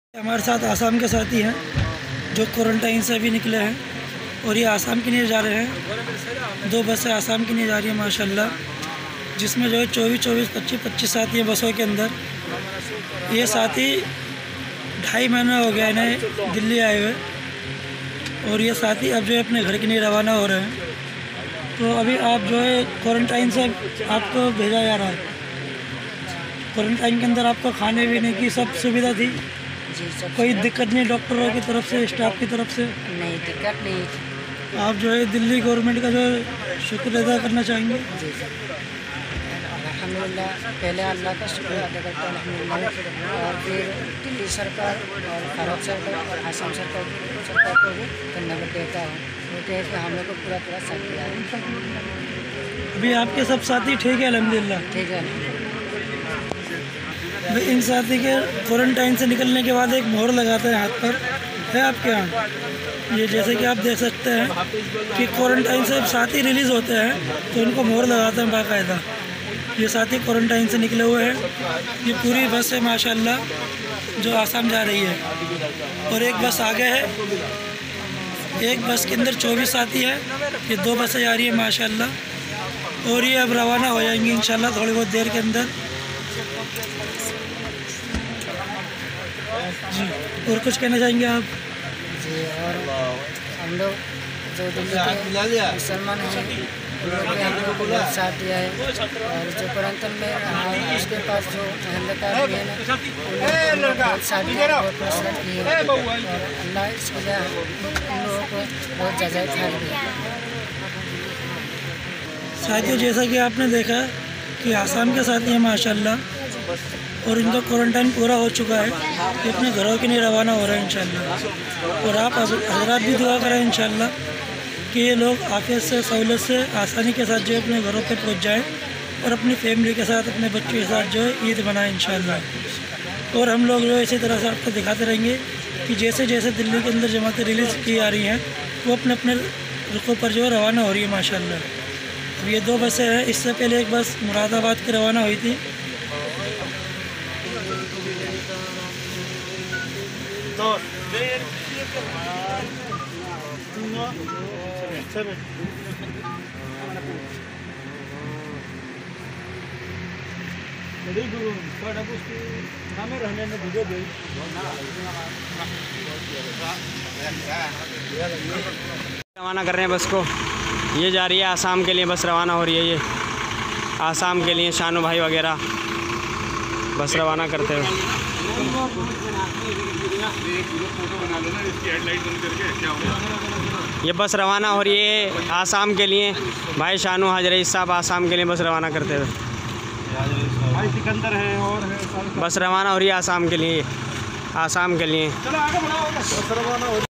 हमारे साथ आसाम के साथी हैं जो क्वारंटाइन से अभी निकले हैं और ये आसाम के लिए जा रहे हैं। 2 बसें आसाम के लिए जा रही हैं माशाल्लाह, जिसमें जो है 24, 25 साथी हैं बसों के अंदर। ये साथी 2.5 महीना हो गया इन्हें दिल्ली आए हुए और ये साथी अब जो है अपने घर के लिए रवाना हो रहे हैं। तो अभी आप जो है क्वारंटाइन से आपको भेजा जा रहा है। क्वारंटाइन के अंदर आपको खाने पीने की सब सुविधा थी? जी, सब कोई दिक्कत नहीं डॉक्टरों की तरफ से, स्टाफ की तरफ से? नहीं, दिक्कत नहीं। आप जो है दिल्ली गवर्नमेंट का जो शुक्र अदा करना चाहेंगे? जी सर, अल्हम्दुलिल्लाह, पहले अल्लाह का शुक्र अदा करता हूँ अल्हम्दुलिल्लाह, और फिर दिल्ली सरकार और भारत सरकार और आसाम सरकार को भी धन्यवाद देता हूँ। वो है कि हम लोग को पूरा साथ दिया है। अभी आपके सब साथी ठीक है अल्हम्दुलिल्लाह? ठीक है। भाई इन साथी के क्वारंटाइन से निकलने के बाद एक मोहर लगाते हैं हाथ पर, है आपके यहाँ? ये जैसे कि आप देख सकते हैं कि क्वारंटाइन से साथी रिलीज़ होते हैं तो उनको मोहर लगाते हैं बाकायदा। ये साथी क्वारंटाइन से निकले हुए हैं। ये पूरी बस है माशाल्लाह जो आसाम जा रही है और एक बस आगे है। एक बस के अंदर 24 साथी है। ये 2 बसें जा रही है माशाल्लाह और ये अब रवाना हो जाएंगी इंशाल्लाह थोड़ी बहुत देर के अंदर। जी, और कुछ कहना चाहेंगे आप? जी, और हम लोग जो दिल्ली के मुसलमान हैं उन लोग ने हम लोग को बहुत साथ दिया है, और जो क्वारंटाइन में उसके पास जो अहमदाबाद में है उन लोगों को बहुत साथ दिया, बहुत मसरत की है, और अल्लाह इसके लिए उन लोगों को बहुत ज़्यादा खैर दिया। साथियों, जैसा कि आपने देखा कि आसाम के साथी हैं माशाल्लाह और इनका क्वारंटाइन पूरा हो चुका है। ये अपने घरों के लिए रवाना हो रहे हैं इंशाल्लाह। और आप हज़रात भी दुआ करें इंशाल्लाह कि ये लोग आफियत से, सहूलत से, आसानी के साथ जो है अपने घरों पे पहुंच जाएं और अपनी फैमिली के साथ, अपने बच्चों के साथ जो है ईद मनाएं इंशाल्लाह। और हम लोग जो है इसी तरह से आपको दिखाते रहेंगे कि जैसे जैसे दिल्ली के अंदर जमातें रिलीज़ की जा रही हैं वो अपने अपने रुखों पर जो है रवाना हो रही है माशाल्लाह। अब ये 2 बसें हैं। इससे पहले एक बस मुरादाबाद की रवाना हुई थी। रवाना कर रहे हैं बस को। ये जा रही है आसाम के लिए, बस रवाना हो रही है। ये आसाम के लिए शानू भाई वगैरह बस रवाना करते हुए। ये बस रवाना हो रही है आसाम के लिए। भाई शानू हाजरी साहब आसाम के लिए बस रवाना करते हुए। भाई सिकंदर है और बस रवाना हो रही है आसाम के लिए, आसाम के लिए।